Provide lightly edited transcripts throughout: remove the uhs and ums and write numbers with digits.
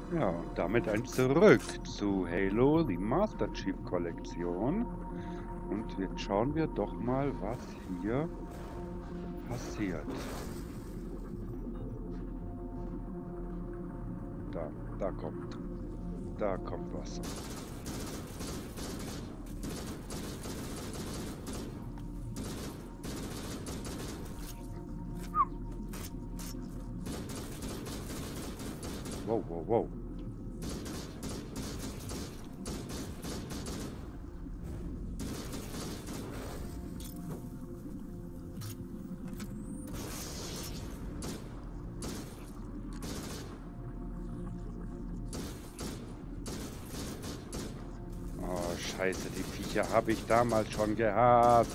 Ja, und damit ein Zurück zu Halo, die Master Chief Kollektion. Und jetzt schauen wir doch mal, was hier passiert. Da kommt was. Wow, wow, wow. Oh, scheiße, die Viecher habe ich damals schon gehasst.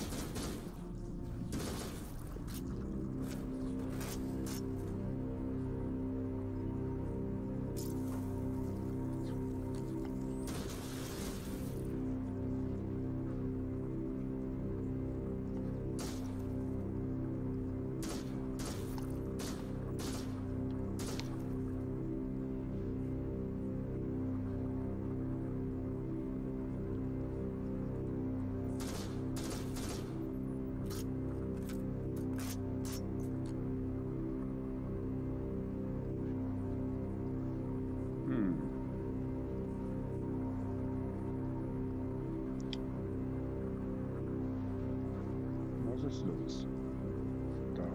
Was ist los? Da.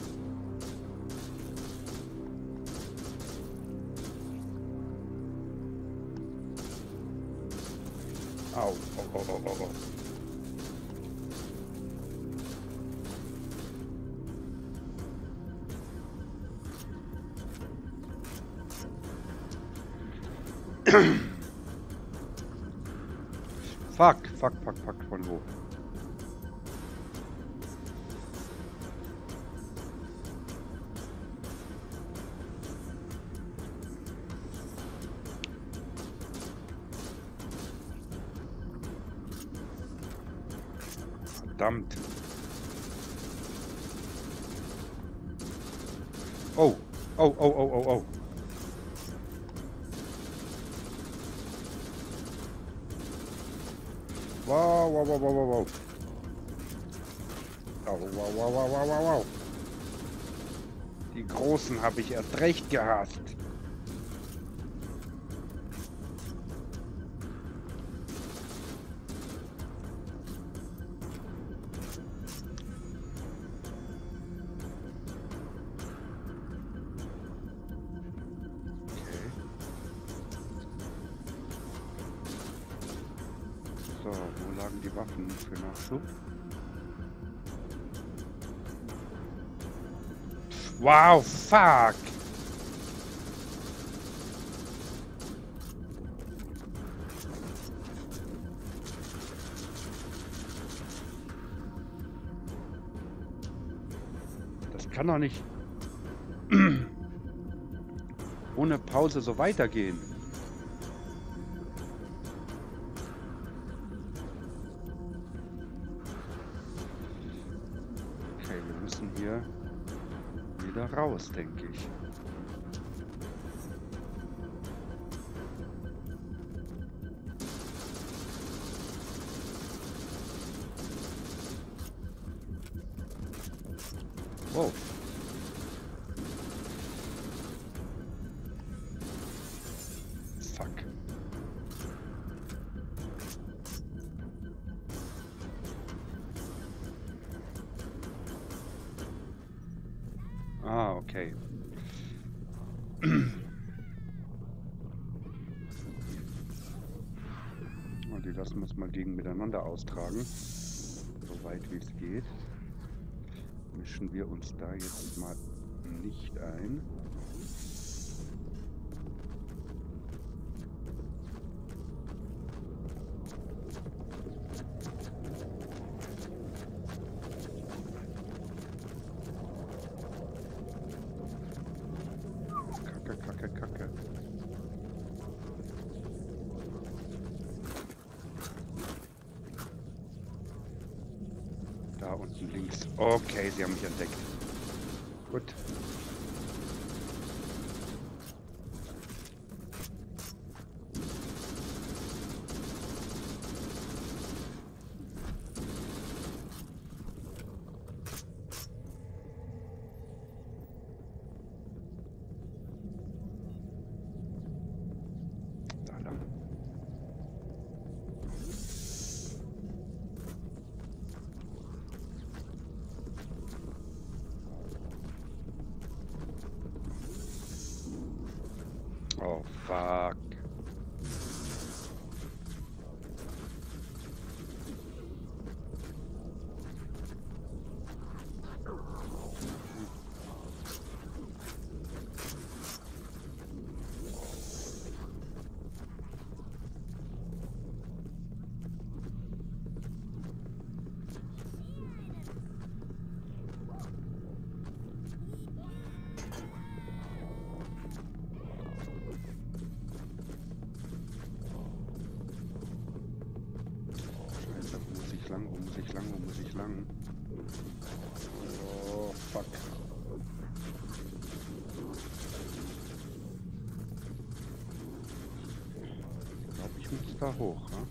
Au, au, au, au, au, au. Fuck, von wo? Verdammt. Oh, oh, oh, oh, oh, oh. Wow, wow, wow, wow, wow, wow. Wow, wow, wow, wow, wow, wow, wow. Die Großen habe ich erst recht gehasst. Okay. So, wo lagen die Waffen für Nachschub? Wow, fuck! Das kann doch nicht ohne Pause so weitergehen. Okay, wir müssen hier wieder raus, denke ich. Wow. Fuck. Ah, okay. Und die lassen wir es mal gegen miteinander austragen. So weit wie es geht. Mischen wir uns da jetzt mal nicht ein. Kacke, Kacke, Kacke. Da unten links. Okay, sie haben mich entdeckt. Gut. Oh, fuck. Scheiße, wo muss ich lang? Wo muss ich lang? Wo muss ich lang? Oh, fuck. Ich glaube, ich muss da hoch, ne?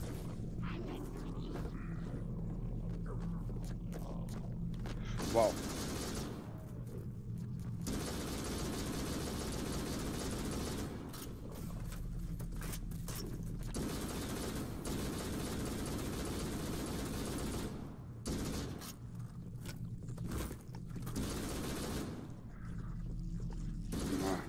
Wow. Na.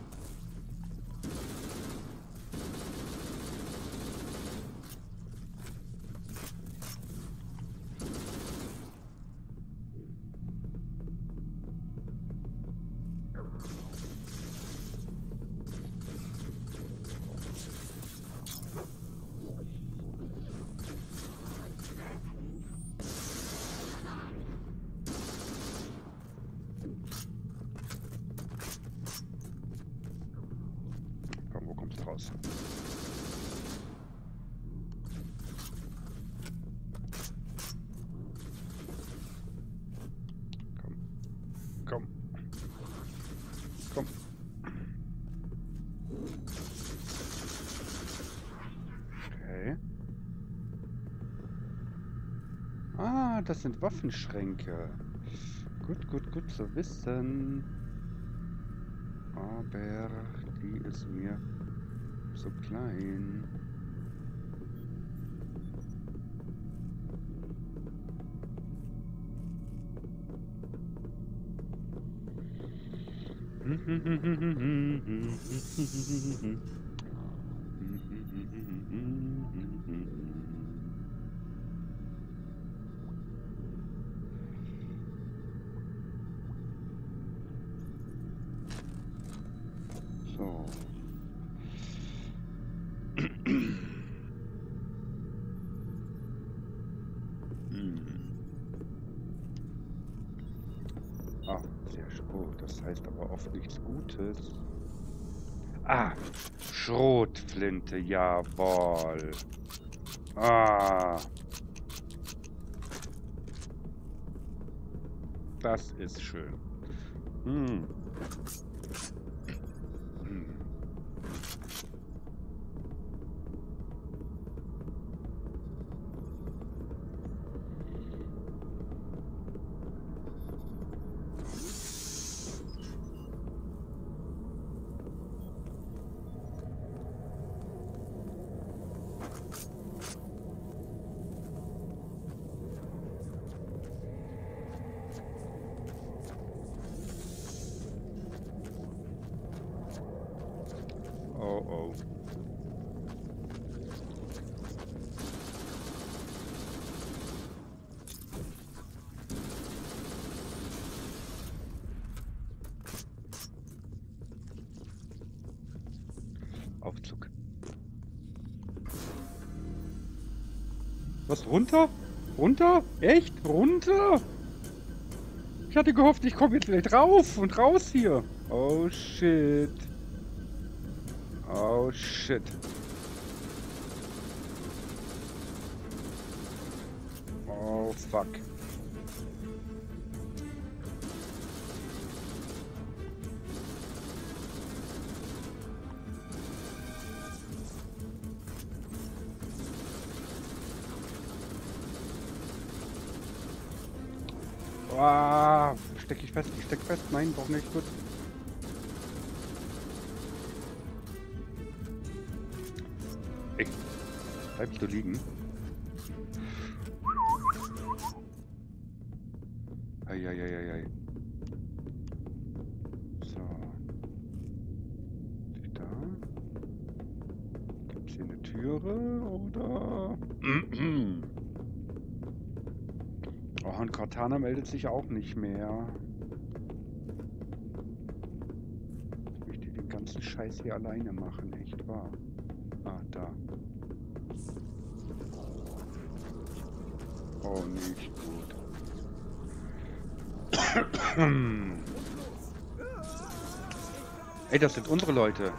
Komm, wo kommst du raus? Komm. Komm. Komm. Okay. Ah, das sind Waffenschränke. Gut, gut, gut zu wissen. Aber die ist mir so klein. So. Ah, sehr gut. Das heißt aber oft nichts Gutes. Ah, Schrotflinte, jawohl. Ah, das ist schön. Hm. Hm. Oh, oh. Aufzug. Was, runter? Runter? Echt? Runter? Ich hatte gehofft, ich komme jetzt gleich rauf und raus hier. Oh, shit. Oh, shit. Oh, fuck. Ah, steck ich fest, ich steck fest. Nein, doch nicht. Gut. Ey, bleibst du liegen? Eieieiei. So. Da. hier eine Türe oder... Oh, und Cortana meldet sich auch nicht mehr. Ich möchte den ganzen Scheiß hier alleine machen, echt wahr. Ah, da. Oh, nicht gut. Ey, das sind unsere Leute.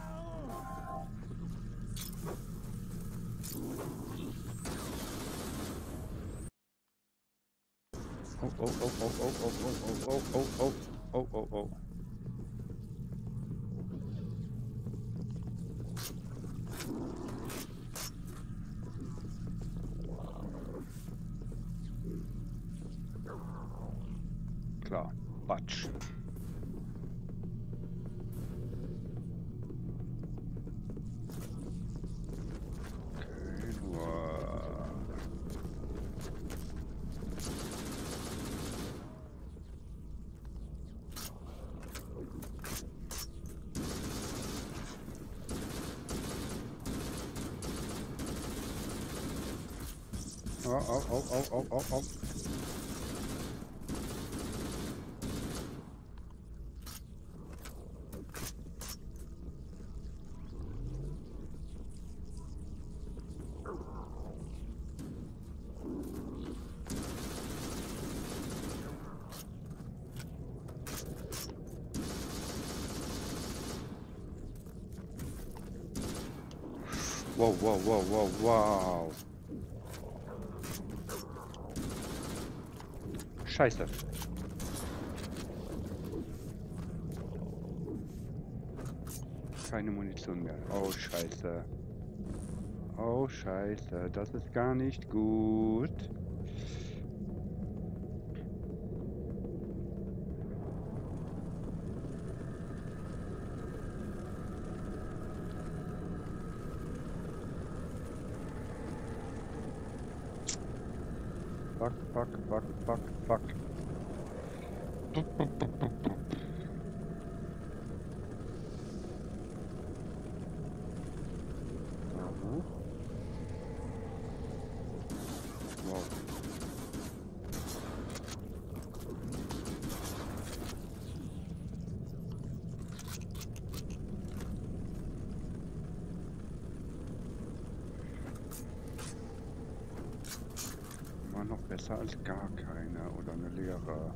Oh, oh, oh, oh, oh, oh, oh, oh, oh, oh, oh, oh, oh. Klar, Batsch. Okay, nur... Oh, oh, oh, oh, oh, oh, oh. Wow, wow, wow, wow, wow. Scheiße. Keine Munition mehr. Oh, scheiße. Oh, scheiße. Das ist gar nicht gut. Fuck, fuck, fuck, fuck, fuck. Da hoch. Wow. Immer noch besser als gar keine oder eine leere.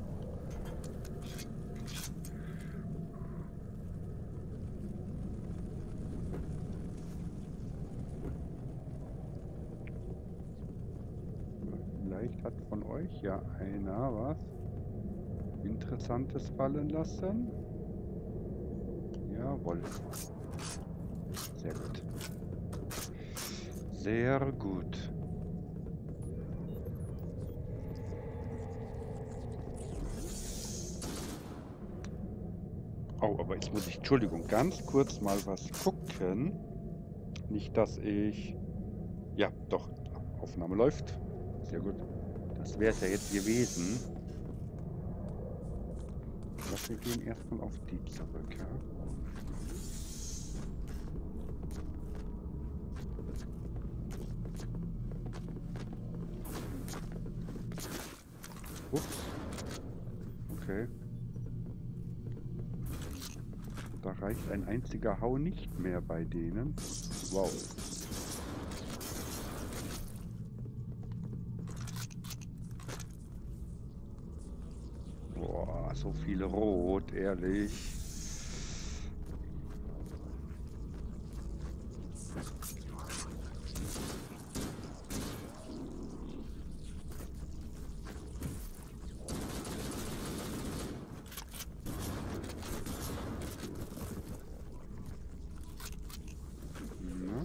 Vielleicht hat von euch ja einer was Interessantes fallen lassen. Jawohl. Sehr gut. Sehr gut. Oh, aber jetzt muss ich, Entschuldigung, ganz kurz mal was gucken. Nicht, dass ich... Ja, doch, Aufnahme läuft. Sehr gut. Das wäre es ja jetzt gewesen. Aber wir gehen erstmal auf die zurück, ja? Ups. Okay. Da reicht ein einziger Hau nicht mehr bei denen. Wow. Boah, so viele Rot, ehrlich. Na?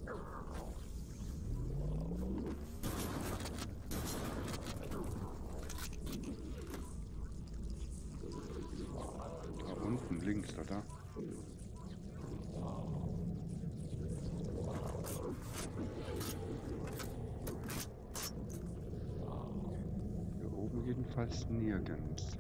Da unten links, oder? Hier oben jedenfalls nirgends.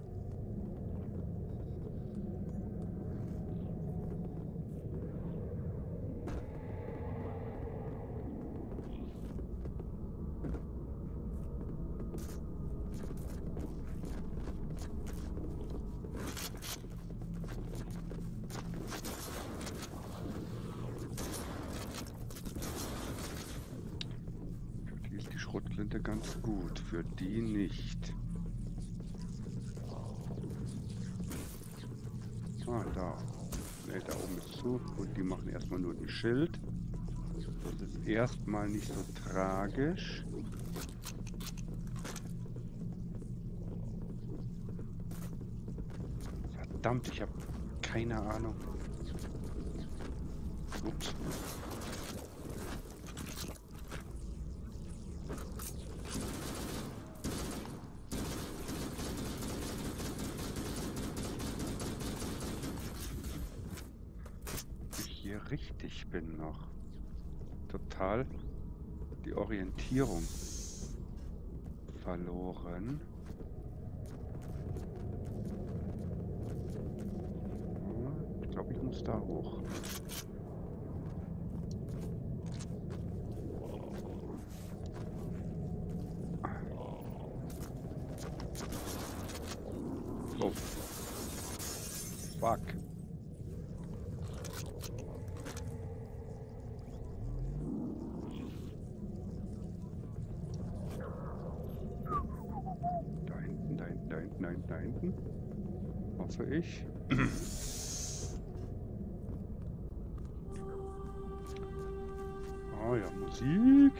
Schrotflinte ganz gut, für die nicht. Ah, da. Ne, da oben ist zu. Und die machen erstmal nur ein Schild. Das ist erstmal nicht so tragisch. Verdammt, ich habe keine Ahnung. Ups. Hier richtig bin noch. Total die Orientierung verloren. Ich glaube, ich muss da hoch. Oh. Fuck. Da hinten. Hoffe ich. Oh ja, Musik.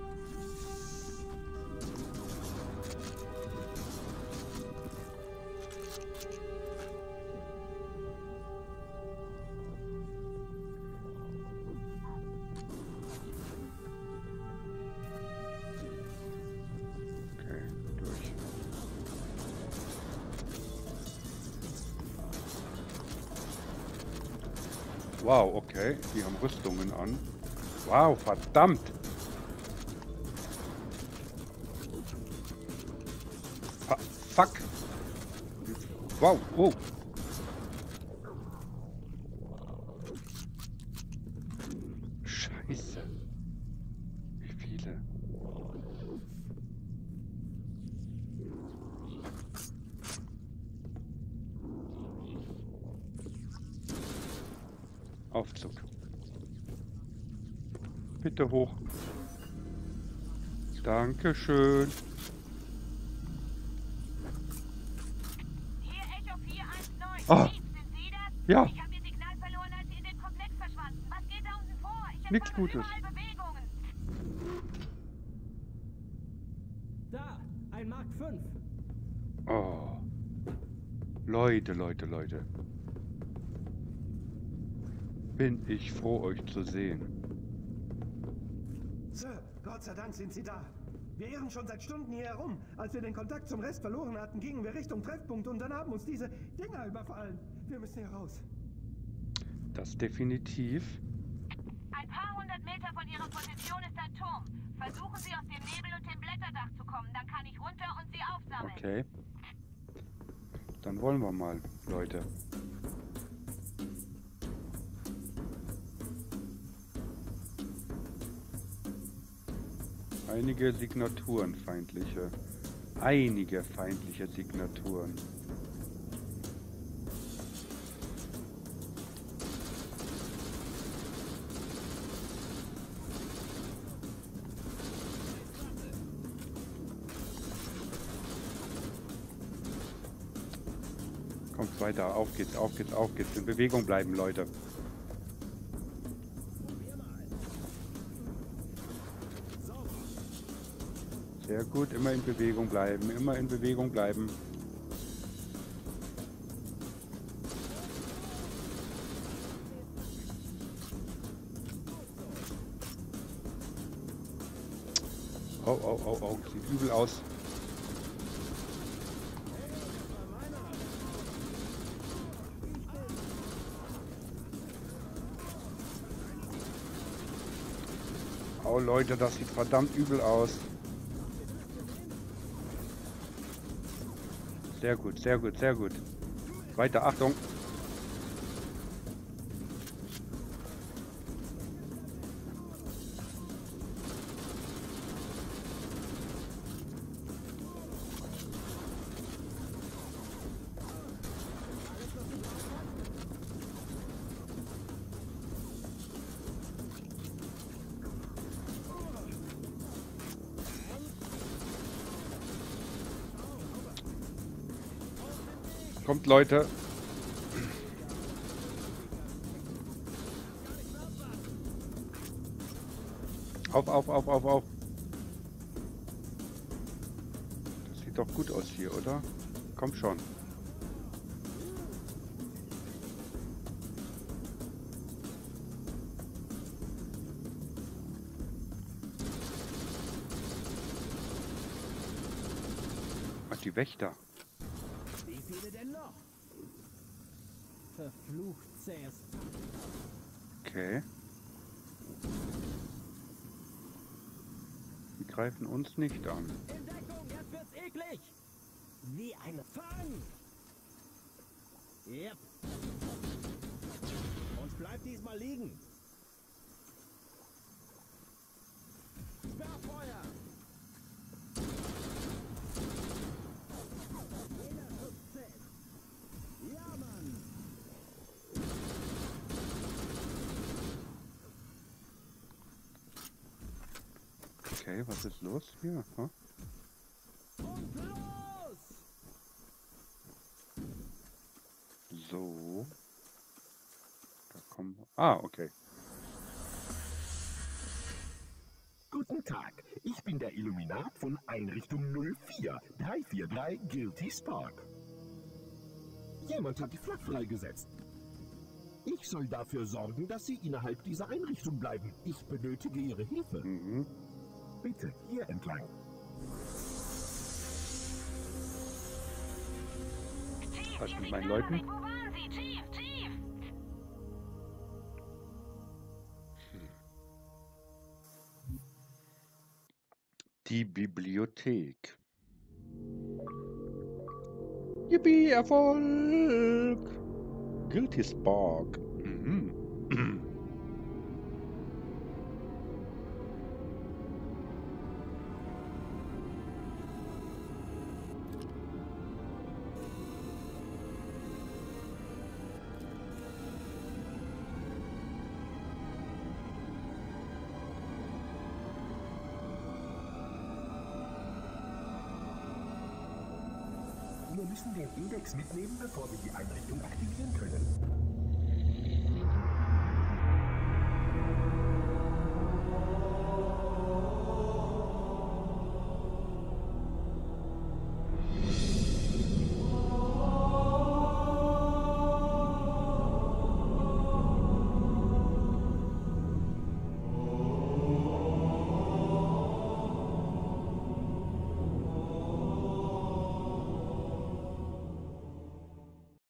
Okay, durch. Wow, okay. Die haben Rüstungen an. Wow, verdammt! Fuck! Wow, oh! Scheiße! Wie viele? Aufzug. Bitte hoch. Dankeschön. Hier Echo 419. Ah, Chief, sind Sie das? ja, Ich habe Ihr Signal verloren, als Sie in den Komplex verschwanden. Was geht da unten vor? Ich nichts entkomme Gutes. überall Bewegungen. Da, ein Mark 5. Oh. Leute. Bin ich froh, euch zu sehen. Sir, Gott sei Dank sind Sie da. Wir irren schon seit Stunden hier herum. Als wir den Kontakt zum Rest verloren hatten, gingen wir Richtung Treffpunkt und dann haben uns diese Dinger überfallen. Wir müssen hier raus. Das definitiv. Ein paar hundert Meter von Ihrer Position ist ein Turm. Versuchen Sie aus dem Nebel und dem Blätterdach zu kommen. Dann kann ich runter und Sie aufsammeln. Okay. Dann wollen wir mal, Leute. Einige feindliche Signaturen. Kommt weiter, auf geht's. In Bewegung bleiben, Leute. Sehr gut, immer in Bewegung bleiben, Oh, sieht übel aus. Oh Leute, das sieht verdammt übel aus. Sehr gut. Weiter, Achtung. Kommt, Leute. Auf. Das sieht doch gut aus hier, oder? Komm schon. Ach, die Wächter. Wie viele denn noch? Verflucht zähes. Okay. Die greifen uns nicht an. In Deckung, jetzt wird's eklig! Wie ein Fang! Yep. Und bleibt diesmal liegen. Sperrfeuer! Jeder Schuss zählt. Ja, Mann! Okay, was ist los hier? Huh? Und los! So. Da kommen wir. Ah, okay. Guten Tag, ich bin der Illuminat von Einrichtung 04343 Guilty Spark. Jemand hat die Flak freigesetzt. Ich soll dafür sorgen, dass Sie innerhalb dieser Einrichtung bleiben. Ich benötige Ihre Hilfe. Mhm. Bitte, hier entlang. Chief, Was hier mit ist meinen die Leuten? Nachricht. Wo waren Sie? Chief! Die Bibliothek. Yippie, Erfolg! Guilty Spark. Mhm. Wir müssen den Index mitnehmen, bevor wir die Einrichtung aktivieren